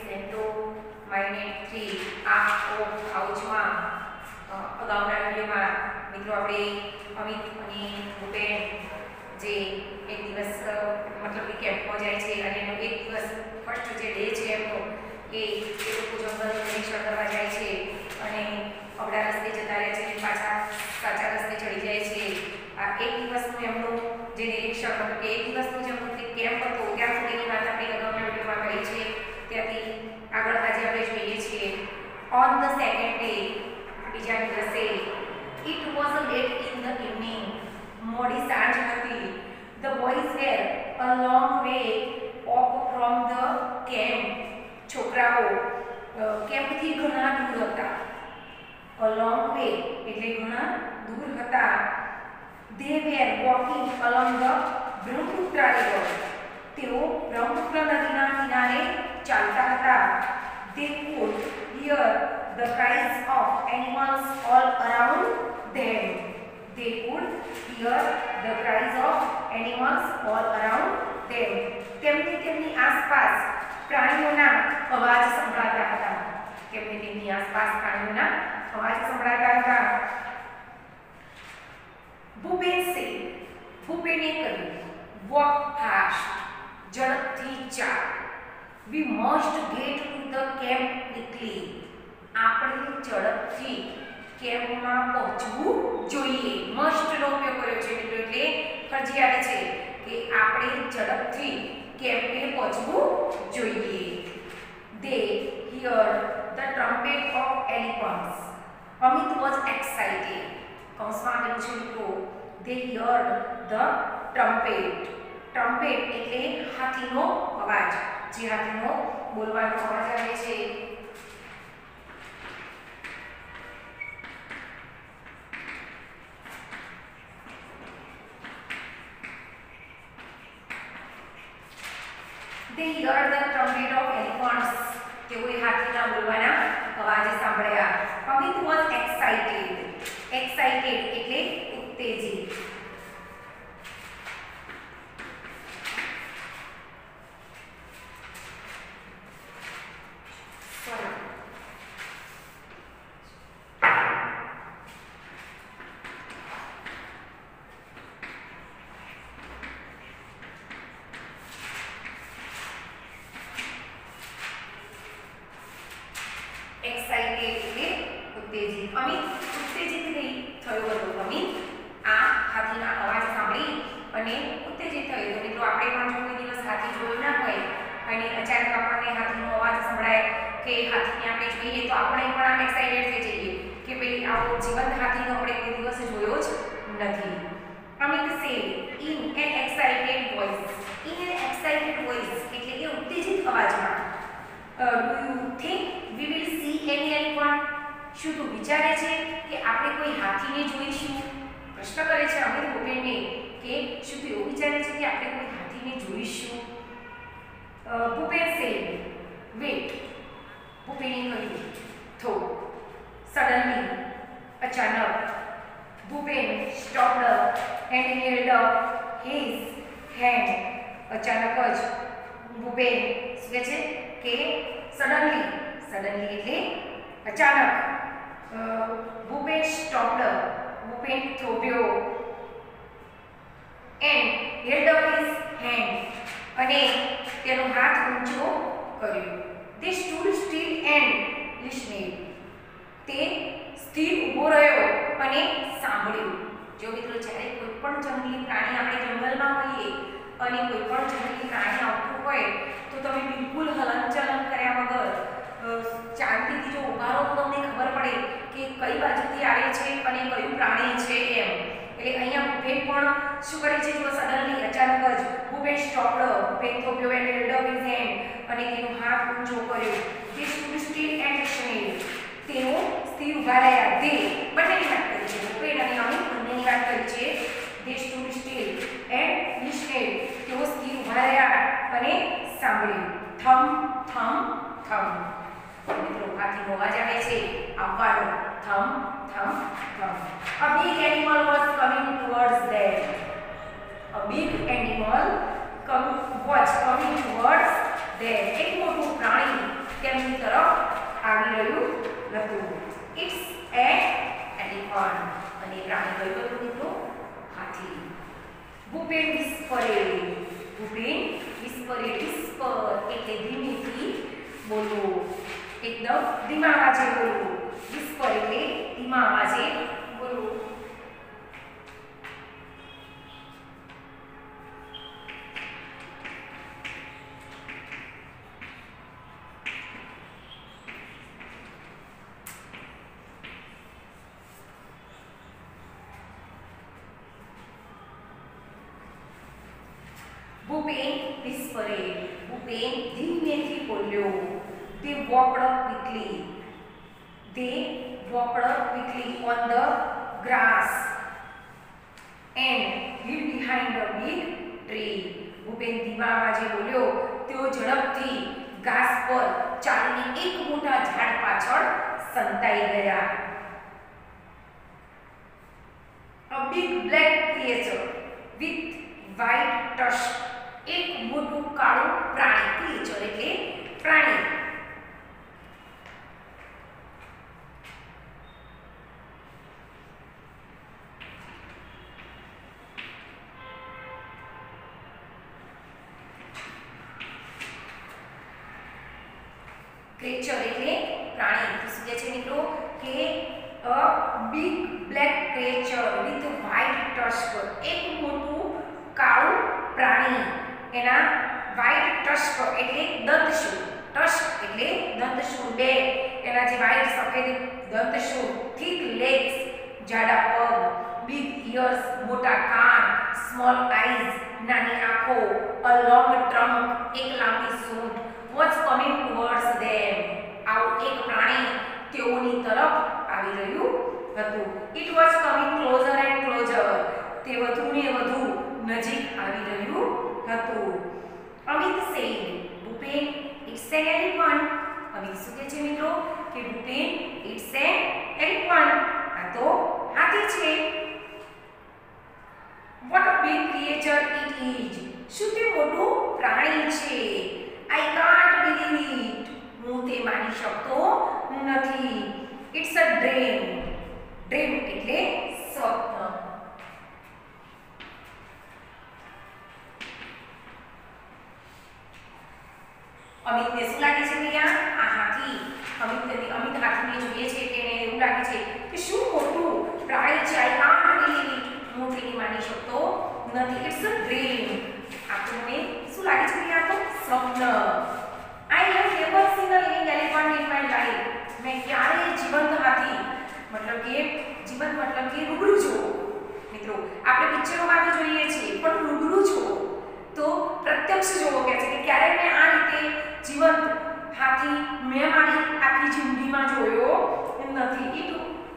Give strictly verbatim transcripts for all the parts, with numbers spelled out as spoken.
સેન્ટોમાઇનેટ three આ of હાઉસમાં અગાઉના વિડીયોમાં મિત્રો આપણે અમિત અને ભૂપેન જે એક દિવસ મતલબ કે કેમ્પમાં જાય છે અને એનો એક દિવસ ફર્સ્ટ જે ડે છે એમનો એ એ લોકો જંગલનું નિરીક્ષણ કરવા જાય છે અને અવડા રસ્તે જતા રહે છે પાછા સાચા રસ્તે ચડી જાય છે. આ એક દિવસનું એમનું જે નિરીક્ષણ હતું કે એક દિવસનું જે એમનું જે કેમ્પ હતો ત્યાં સુધીની વાત આપણે અગાઉના વિડીયોમાં કરી છે. ત્યાંથી આગળ આજે આપણે જોઈએ છીએ ઓન ધ સેકન્ડ ડે બીજા દિવસે it was late in the evening મોડી સાંજ હતી. The boys were a long way off from the camp. છોકરાઓ કેમ્પથી ઘણા દૂર હતા. અ લોંગ વે એટલે ઘણા દૂર હતા. They were walking along the Brahmaputra river. તેઓ બ્રહ્મપુત્ર નદીના કિનારે ચાલતા હતા. They could hear the cries of animals all around them. They could hear the cries of animals all around them. તેમને તેમની આસપાસ પ્રાણીઓના અવાજ સંભળાતા હતા. તેમને તેમની આસપાસ પ્રાણીઓના અવાજ સંભળાતા હતા. ભૂપેન સે ભૂપેને કહ્યું વોક ફાસ્ટ ઝડપથી ચાલ. We must get to the camp quickly. આપણે ઝડપથી કેમ્પમાં પહોંચવું જોઈએ. મસ્ટનો ઉપયોગ કર્યો છે મિત્રો એટલે ફરજિયાત છે કે આપણે ઝડપથી કેમ્પે પહોંચવું જોઈએ. They heard the trumpet of elephants. Amit was excited. કૌંસમાં આપેલું છે મિત્રો they heard the trumpet. trumpet એટલે હાથીનો અવાજ, જે હાથીનો બોલવાનો અવાજ આવે છે. They heard the trumpet of elephants. તેઓએ હાથીના બોલવાના અવાજ સાંભળ્યા. Amit was excited. excited એટલે ઉત્તેજિત. excited એટલે ઉત્તેજિત. અમિત ઉત્તેજિત થઈ થયો હતો. અમિત આ હાથીના અવાજ સાંભળી અને ઉત્તેજિત થયો હતો. મિત્રો આપણે પણ જો કોઈ દિવસ હાથી જોયું ના હોય અને અચાનક આપણને હાથીનો અવાજ સંભળાય કે હાથીને આપણે જોઈએ તો આપણે પણ આમ એક્સાઇટેડ થઈ જઈએ કે ભાઈ આવો જીવંત હાથીનો આપણે કોઈ દિવસ જોયો જ નથી. Amit said in an excited voice. in an excited voice એટલે કે ઉત્તેજિત અવાજમાં Uh, do you think we will see any elephant? શું તું વિચારે છે કે આપણે કોઈ હાથીને જોઈશું? પ્રશ્ન કરે છે અમિત ભૂપેનને કે શું તું એવું વિચારે છે કે આપણે કોઈ હાથીને જોઈશું? Bhupen said wait. ભૂપેને કહ્યું થોડું. suddenly અચાનક. Bhupen stopped and held up his hand. અચાનક જ ભૂપેન શું કહે છે કે સડનલી સડનલી એટલે અચાનક. ભૂપેન સ્ટોપ્ડ ભૂપેન થોભ્યો and held up his hand અને તેનો હાથ ઊંચો કર્યો. તે સ્ટૂડ સ્ટીલ એન્ડ લિસનેડ. તે સ્થિર ઊભો રહ્યો અને સાંભળ્યું. જો મિત્રો જ્યારે કોઈ પણ જંગલી પ્રાણી આપણે જંગલમાં હોઈએ અને કોઈ પણ જંગલી પ્રાણી આવતું હોય તો તમે બિલકુલ હલનચલન કર્યા વગર શાંતિથી જો ઊભા રહો તો તમને ખબર પડે કે કઈ બાજુથી આવે છે અને કયું પ્રાણી છે એમ. એટલે અહીંયા ભૂપેન પણ શું કરે છે જો સડનલી અચાનક જ ભૂપેન સ્ટોપ્ડ ભૂપેન થોભ્યો and held up his hand અને તેનો હાથ ઊંચો કર્યો. તે સ્ટૂડ સ્ટીલ એન્ડ લિસનેડ. તેઓ સ્થિર ઊભા રહ્યા. તે બંનેની વાત કરી છે ભૂપેન અને અમિત બંનેની વાત કરી છે. તે સ્ટૂડ સ્ટીલ એન્ડ લિસનેડ. તેઓ સ્થિર ઊભા રહ્યા અને સાંભળ્યું. થમ થમ થમ. મિત્રો હાથીનો અવાજ આવે છે આવવાનો. થમ થમ થમ. A big animal was coming towards them. A big animal come, was coming towards them. એક મોટું પ્રાણી Bhupen whispered. Bhupen whispered. Whisper એટલે ધીમેથી બોલવું, એકદમ ધીમા અવાજે બોલવું. વિસ્પર એટલે ધીમા અવાજે બોલવું. ભૂપેન વિસ્પરે. ભૂપેન ધીમેથી બોલ્યો. They walked up quickly. They walked up quickly on the grass and hid behind a big tree. Bhupen ધીમા અવાજે બોલ્યો. તેઓ ઝડપથી ઘાસ પર ચાલીને એક મોટા ઝાડ પાછળ સંતાઈ ગયા. A big black creature with white tusk. એક મોટું કાળું પ્રાણી. ક્રિએચર એટલે પ્રાણી. ક્રિએચર એટલે પ્રાણી. તો શું કહે છે મિત્રો કે a big black creature with white tusk. એક મોટું કાળું પ્રાણી, એના white tusk એટલે દંતશૂળ. ટસ્ક એટલે દંતશૂળ. બે એના જે white સફેદ દંતશૂળ. thick legs જાડા પગ. big ears મોટા કાન. small eyes નાની આંખો. a long trunk એક લાંબી સૂંઢ. was coming towards them. આવું એક પ્રાણી તેઓની તરફ આવી રહ્યું હતું. it was coming closer and closer. તે વધુ ને વધુ નજીક આવી રહ્યું હતું. Amit said, Bhupen it's an elephant. Amit શું કહે છે મિત્રો કે ભૂપેન it's an elephant. આ તો હાથી છે. what a big creature it is. શું તે મોટું પ્રાણી છે. I can't believe it. હું તે માની શકતો નથી. it's a dream. dream એટલે સ્વપ્ન. અમિતને શું લાગે છે ભૈયા? આ હાથી. અમિત અમિત હાથીને જોઈએ છે કે એને એવું લાગે છે કે શું મોટું પ્રાણી છે. I can't believe it. હું તેની માની શકતો નથી. it's a dream. આપણને શું લાગે છે ભૈયા? તો સ્વપ્ન. I have never seen a living elephant in my life. મેં ક્યારેય જીવંત હાથી મતલબ કે જીવંત મતલબ કે રૂબરૂ જો મિત્રો આપણે પિક્ચરોમાં તો જોઈએ છીએ પણ રૂબરૂ જો તો પ્રત્યક્ષ જોવો કે છે કે ક્યારે મેં આ રીતે જીવંત હાથી મેં મારી આખી જિંદગીમાં જોયો નથી. It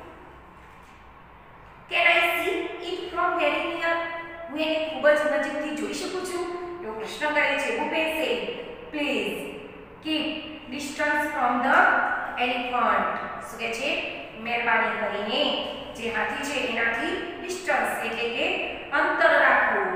can I see it from very near. હું એને ખૂબ જ નજીકથી જોઈ શકું છું એવો પ્રશ્ન કરે છે. Bhupen said please keep distance from the elephant. શું કહે છે? મહેરબાની કરીને જે હાથી છે એનાથી ડિસ્ટન્સ એટલે કે અંતર રાખવું.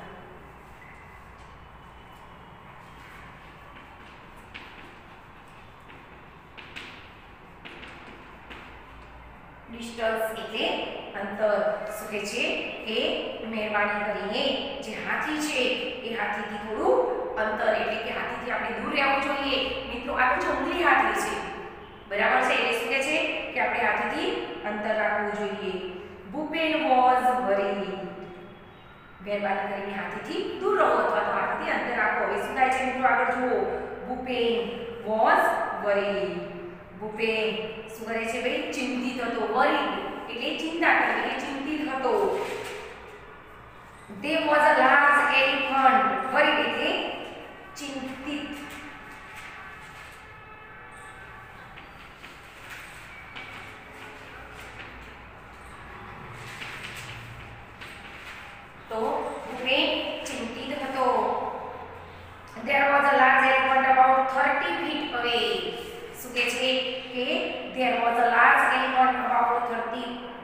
ડિસ્ટન્સ એટલે અંતર. શું કહે છે કે મહેરબાની કરીને જે હાથી છે એ હાથીથી થોડું અંતર એટલે કે હાથીથી આપણે દૂર રહેવું જોઈએ. મિત્રો આ તો જંગલી હાથી છે બરાબર છે. એટલે શું કહે છે કે આપણે હાથીથી અંતર રાખવું જોઈએ. Bhupen was worried. મહેરબાની કરીને હાથીથી દૂર રહો અથવા તો હાથીથી અંતર રાખો. હવે શું થાય છે મિત્રો આગળ જુઓ. Bhupen was worried. ભૂપેન શું કરે છે ભાઈ? ચિંતિત હતો. વરીડ એટલે ચિંતા કરવી, ચિંતિત હતો. There was a large elephant. Worried એટલે ચિંતિત. તો ભૂપેન ચિંતિત હતો. There was a large elephant about thirty feet away. શું કહે છે કે there was a large elephant about thirty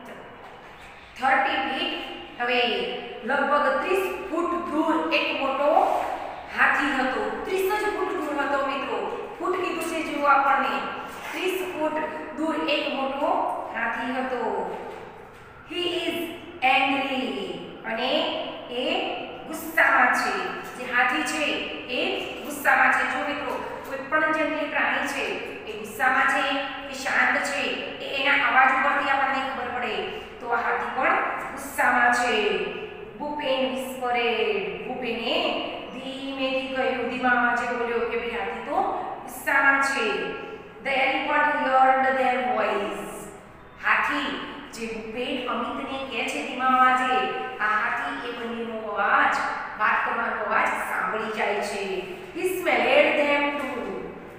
feet away. લગભગ ત્રીસ ફૂટ દૂર એક મોટો હાથી હતો. ત્રીસ જ ફૂટ દૂર હતો મિત્રો. ફૂટ કીધું છે જુઓ આપણને. ત્રીસ ફૂટ દૂર એક મોટો હાથી હતો. He is angry. અને એ ગુસ્સામાં છે. જે હાથી છે એ ગુસ્સામાં છે. જો મિત્રો કોઈ પણ જંગલી પ્રાણી છે એ ગુસ્સામાં છે કે શાંત છે એ એના અવાજ ઉપરથી આપણને ખબર પડે. તો આ હાથી પણ ગુસ્સામાં છે. ભૂપેન whispered. ભૂપેને ધીમેથી કહ્યું, ધીમા અવાજે બોલ્યો કે ભાઈ હાથી તો ગુસ્સામાં છે. The elephant heard their voice. હાથી જે ભૂપેન અમિતને કહે છે ધીમા અવાજે, આ હાથી એ બંનેનો અવાજ, વાત કરવાનો અવાજ સાંભળી જાય છે. He smelled them too.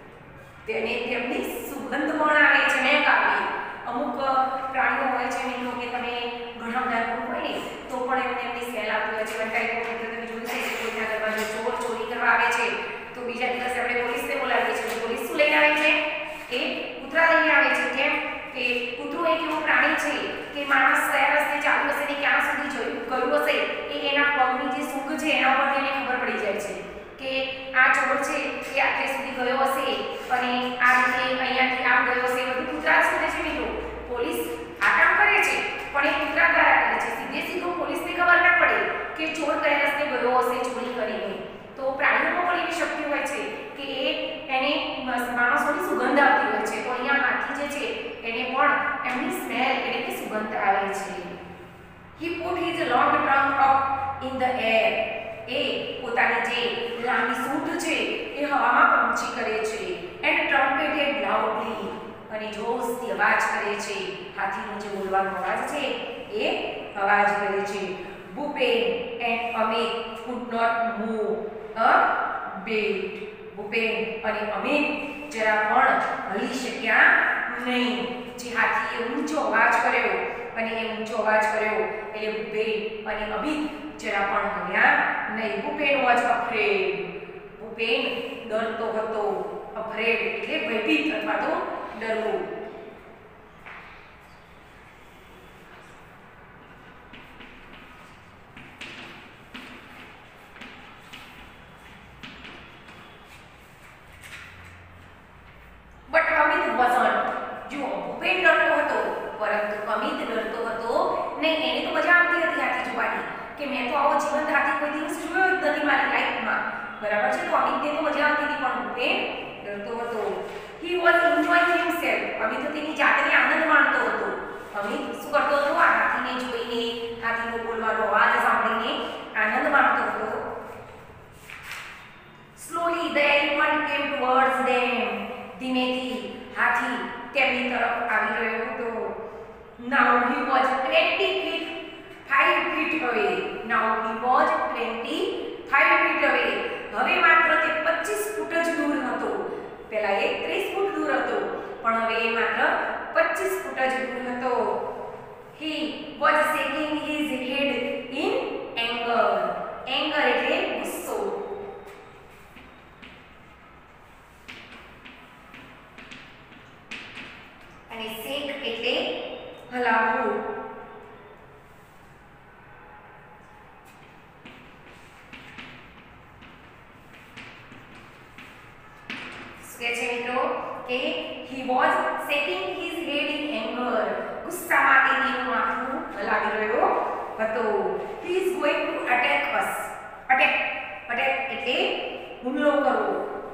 તેને તેમની સુગંધ પણ આવે છે, મહેક આવે. અમુક પ્રાણીઓ હોય છે મિત્રો કે તમે ઘણા બધા લોકો હોય ને તો પણ એમને એમની સ્મેલ આવતી હોય છે. વન ટાઈપ ઓફ મિત્રો તમે જોયું છે કે કોઈના ઘરમાં જો ચોર ચોરી કરવા આવે છે તો બીજા દિવસે આપણે પોલીસને બોલાવીએ છીએ. પોલીસ શું લઈને આવે છે? એ કૂતરા લઈને આવે છે. કેમ કે કૂતરું એક એવું પ્રાણી છે કે માણસ કયા રસ્તે ચાલ્યો હશે ને ક્યાં સુધી જોયું ગયું હશે એ એના પગની જે સૂંઘ છે એના ઉપરથી એને ખબર પડી જાય છે કે આ ચોર છે એ આટલે સુધી ગયો હશે અને આ રીતે અહીંયાથી આમ ગયો હશે. બધું કૂતરા શોધે છે મિત્રો. પોલીસ આ કામ કરે છે પણ એ કૂતરા દ્વારા કરે છે. સીધે સીધું પોલીસને ખબર ન પડે કે ચોર કયા રસ્તે ગયો હશે ચોરી કરીને. તો પ્રાણીઓમાં પણ એવી શક્તિ હોય છે કે એ એને માણસોની સુગંધ આવતી હોય છે. તો અહીંયા હાથી જે છે એને પણ એમની સ્મેલ એટલે કે સુગંધ આવે છે. He put his long trunk up in the air. એ પોતાની જે લાંબી સૂંઢ છે એ હવામાં પહોંચી કરે છે. and trumpeted loudly. અને જોરથી અવાજ કરે છે. હાથીનો જે બોલવાનો અવાજ છે એ અવાજ કરે છે. Bhupen and Amit could not move a bit. Bhupen અને અમિત જરા પણ હલી શક્યા નહીં. જે હાથીએ ઊંચો અવાજ કર્યો અને એ ઊંચો અવાજ કર્યો એટલે ભૂપેન અને અમિત જરા પણ હલ્યા નહીં. Bhupen was afraid. ભૂપેન ડરતો હતો. afraid એટલે ભયભીત અથવા તો ડરવું. But Amit wasn't. જો ભૂપેન ડરતો હતો પરંતુ અમિત ડરતો હતો નહીં. એને તો મજા આવતી હતી હાથી જોવાની કે મેં તો આવો જીવંત હાથી કોઈ દિવસ જોયો જ નથી મારી લાઈફમાં. બરાબર છે. તો અમિતને તો મજા આવતી હતી પણ ભૂપેન ડરતો હતો. He was enjoying himself. Amit તો તેની જાતને આનંદ માણતો હતો. અમિત શું કરતો હતો? આ હાથીને જોઈને, હાથીનો બોલવાનો અવાજ સાંભળીને આનંદ માણતો હતો. Slowly the elephant came towards them. ધીમેથી હાથી તેમની તરફ આવી રહ્યો હતો. Now he was twenty feet five feet away. Now he was twenty-five feet away. હવે માત્ર તે પચીસ ફૂટ જ દૂર હતો. પહેલા એ ત્રીસ ફૂટ દૂર હતો પણ હવે એ માત્ર પચીસ ફૂટ જ દૂર હતો. He was shaking his head in anger. Anger એટલે ગુસ્સો. અને શેક એટલે હલાવવું. કે છે મિત્રો કે he was shaking his head in anger. ગુસ્સામાં તેનું માથું હલાવી રહ્યો હતો. He is going to attack us. attack attack એટલે હુમલો કરવો.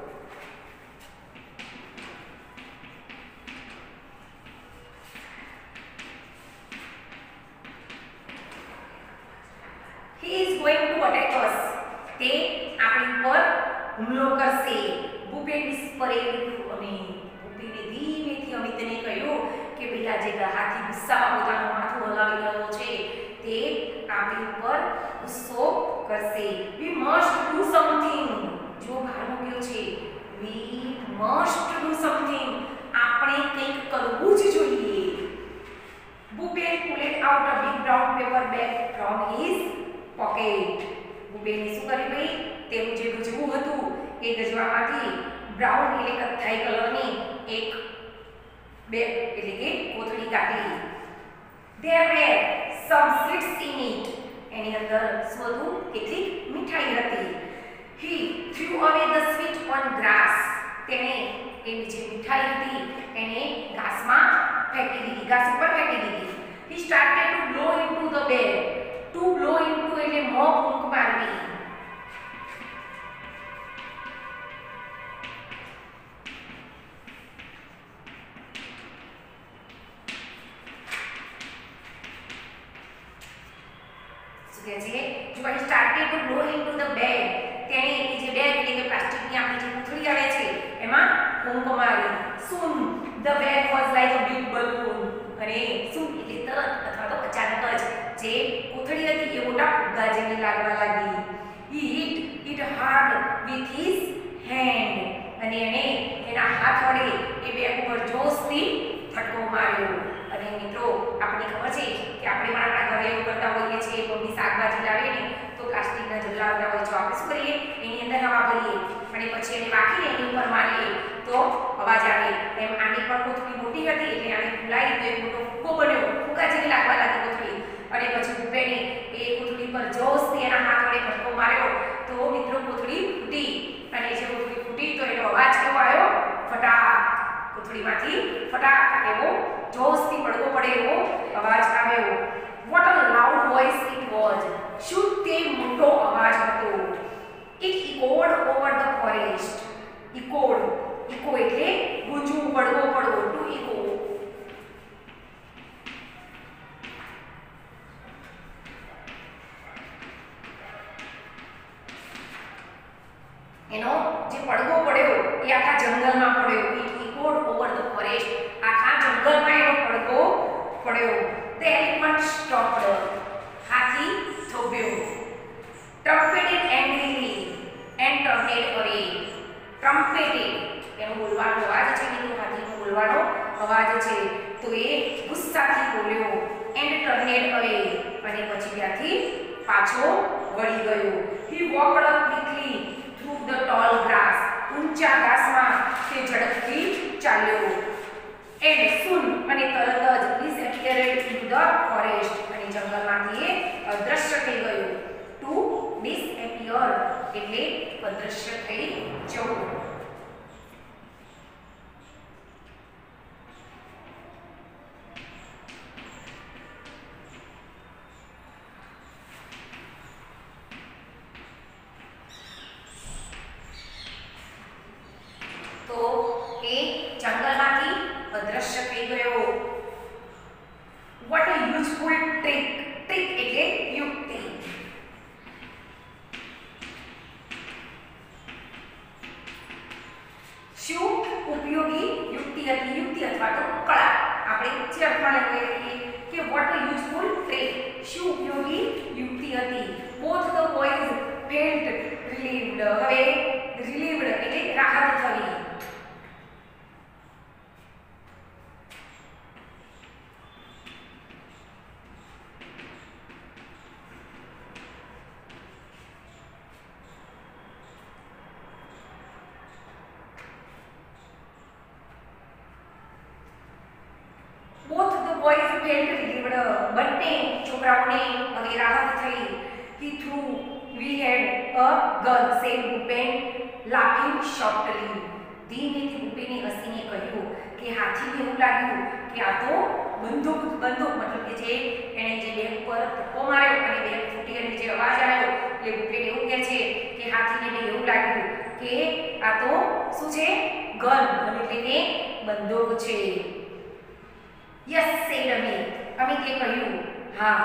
He is going to attack us. તે આપણી ઉપર હુમલો કરશે. Bhupen whispered to Amit. ભૂપેને ધીમેથી અમિતને કહ્યું કે ભાઈ આ જે હાથી ગુસ્સામાં પોતાનું માથું હલાવી રહ્યો છે તે આપણી ઉપર ગુસ્સો કરશે. We must do something. જો ભાર મૂક્યો છે we must do something. આપણે કંઈક કરવું જ જોઈએ. Bhupen pulled out a big brown paper bag from his pocket. ભૂપેને શું કર્યું ભાઈ? તેનું જે ગજવું હતું એ ગજવામાંથી બ્રાઉન એટલે કથ્થાઈ કલરની એક બેગ એટલે કે કોથળી કાઢી. There were some sweets in it. એની અંદર શું હતું? કેટલીક મીઠાઈ હતી. He threw away the sweet on grass. તેણે એ જે મીઠાઈ હતી એને ઘાસમાં ફેંકી દીધી, ઘાસ ઉપર ફેંકી દીધી. He started to blow into the bag. To blow into એટલે મોં ફૂંક મારવી. શું કહે છે, Joey started to blow into the bag, તેણે એ જે બેગ એટલે કે પ્લાસ્ટિકની આપણી જે પૂંછડી આવે છે એમાં ફૂંક મારી. Soon the bag was like a big balloon, અને સૂન એટલે તરત અથવા તો અચાનક જ જે પૂંછડી હતી એ મોટા ફુગ્ગા જેવી લાગવા લાગી. He hit it hard with his hand, અને એને એના હાથ વડે એ બેગ ઉપર જોશથી ફટકો માર્યો. અને મિત્રો આપણને ખબર છે કે આપણે પણ આપણા ઘરે એવું કરતા હોઈએ છીએ, મમ્મી શાકભાજી લાવે ને તો પ્લાસ્ટિકના જલ્લા આવતા હોય છે, આપણે શું કરીએ એની અંદર હવા ભરીએ અને પછી એને વાકીને એની ઉપર મારીએ તો અવાજ આવે. એમ આની પણ કોથળી મોટી હતી એટલે આને ફૂલાઈ તો એક મોટો ફૂગો બન્યો, ફૂગા જેવી લાગવા લાગી કોથળી. અને પછી ભૂપેને એ કોથળી પર જોશથી એના હાથ વડે ફટકો માર્યો તો મિત્રો કોથળી ફૂટી. અને જે કોથળી ફૂટી તો એનો અવાજ કેવો આવ્યો? ફટાક. કોથળીમાંથી ફટાક એવો જોશથી પડવો પડે એવો અવાજ આવ્યો. What a loud voice it was. શું તે મોટો અવાજ હતો. It echoed over the forest. Echoed, echo એટલે ગૂંજવું, પડવો પડવો, to echo. એનો જે પડવો પડ્યો એ આખા જંગલમાં પડ્યો. It echoed over the forest. આખા જંગલમાં એનો પડવો પડ્યો. The elephant stopped. Hathi થોભ્યો. Trumpeted angrily and turned away. Trumpeted એનો બોલવાનો અવાજ છે મિત્રો, હાથીનો બોલવાનો અવાજ છે તો એ ગુસ્સાથી બોલ્યો. and turned away અને પછી ત્યાંથી પાછો વળી ગયો. He walked up quickly through the tall grass. ઊંચા ઘાસમાં તે ઝડપથી ચાલ્યો. and soon અને તરત જ disappeared into the forest અને જંગલમાંથી એ અદૃશ્ય થઈ ગયો. to disappear એટલે અદૃશ્ય થઈ જવું. તો એ જંગલમાંથી અદૃશ્ય થઈ ગયો. What a useful trick. trick એટલે યુક્તિ. શું ઉપયોગી યુક્તિ હતી. યુક્તિ અથવા તો કળા આપણે જે અર્થમાં લઈએ કે what a useful trick. શું ઉપયોગી યુક્તિ હતી. both the boys felt relieved. હવે relieved એટલે રાહત થવી. both the boys felt relieved. બંને છોકરાઓને હવે રાહત થઈ. he threw we had a gun said Bhupen laughing softly. ધીમેથી ભૂપેને હસીને કહ્યું કે હાથીને એવું લાગ્યું કે આ તો બંદૂક બંદૂક મતલબ કે જે એણે જે બેગ ઉપર ધક્કો માર્યો અને બેગ ફૂટી અને જે અવાજ આવ્યો એટલે ભૂપેન એવું કહે છે કે હાથીને એવું લાગ્યું કે આ તો શું છે? ગન. ગન એટલે કે બંદૂક છે. Yes sad Amit. અમિતે કહ્યું હા.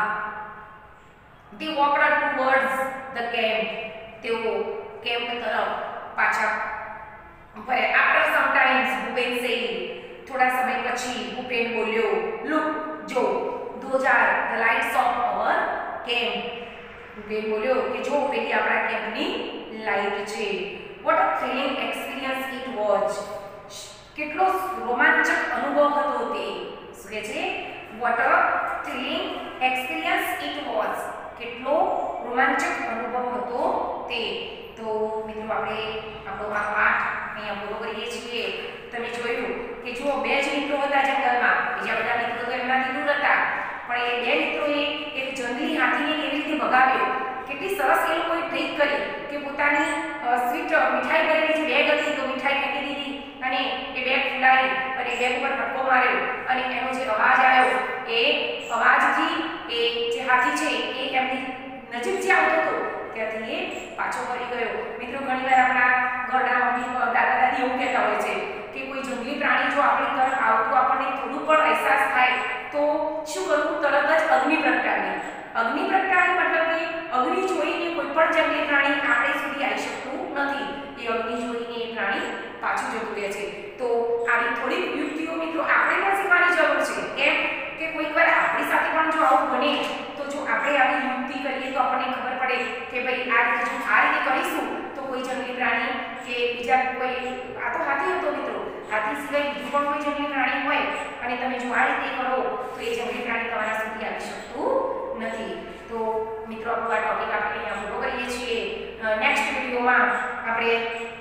they walked towards the camp. તેઓ કેમ્પ તરફ પાછા ફરે. after some time Bhupen said. થોડા સમય પછી ભૂપેન બોલ્યો look જો those are the lights of our camp. Bhupen બોલ્યો કે જો પેલી આપણા કેમ્પની લાઈટ છે. what a thrilling experience it was. કેટલો રોમાંચક અનુભવ હતો તે. શું કહે છે? what a thrilling experience it was. કેટલો રોમાંચક અનુભવ હતો તે. તો મિત્રો આપણે આપણો આ પાઠ અહીંયા પૂરો કરીએ છીએ. તમે જોયું કે જો બે જ મિત્રો હતા જંગલમાં, બીજા બધા મિત્રો તો એમનાથી દૂર હતા, પણ એ બે મિત્રોએ એક જંગલી હાથીને કેવી રીતે ભગાવ્યો. કેટલી સરસ એ લોકોએ ટ્રીક કરી કે પોતાની સ્વીટ મીઠાઈ ભરેલી જે બેગ હતી તો મીઠાઈ ફેંકી દીધી અને એ બેગ ફૂલાઈ અને બેગ ઉપર ફટકો માર્યો અને એનો જે અવાજ આવ્યો એ અવાજથી એ જે હાથી છે એ એમની નજીક જે આવતો હતો ત્યાંથી એ પાછો ફરી ગયો. મિત્રો ઘણીવાર આપણા ઘરના મમ્મી દાદા દાદી એવું કહેતા હોય છે કે કોઈ જંગલી પ્રાણી જો આપણી તરફ આવતું આપણને થોડું પણ અહેસાસ થાય તો શું કરવું? તરત જ અગ્નિ પ્રગટાવવી. અગ્નિ પ્રગટાવવી મતલબ કે અગ્નિ જોઈને કોઈ પણ જંગલી પ્રાણી આપણે સુધી આવી શકતું નથી. એ અગ્નિ જોઈને એ પ્રાણી પાછું જતું રહે છે. તો આવી થોડીક યુક્તિઓ મિત્રો આપણે પણ શીખવાની જરૂર છે. કેમ કે કોઈક વાર આપણી સાથે પણ જો આવું બને તો જો આપણે આવી યુક્તિ કરીએ તો આપણને ખબર પડે કે ભાઈ આ રીતે જો આ રીતે કરીશું તો કોઈ જંગલી પ્રાણી કે બીજા કોઈ, આ તો હાથી હતો મિત્રો, હાથી સિવાય બીજું પણ કોઈ જંગલી પ્રાણી હોય અને તમે જો આ રીતે કરો તો એ જંગલી પ્રાણી તમારા સુધી આવી શકતું નથી. તો મિત્રો આપણો આ ટોપિક આપણે અહીંયા પૂરો કરીએ છીએ. નેક્સ્ટ વિડીયોમાં આપણે